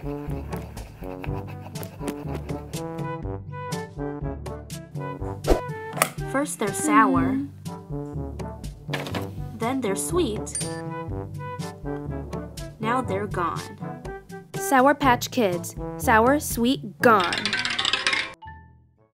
First they're sour, then they're sweet. Now they're gone. Sour Patch Kids. Sour, sweet, gone.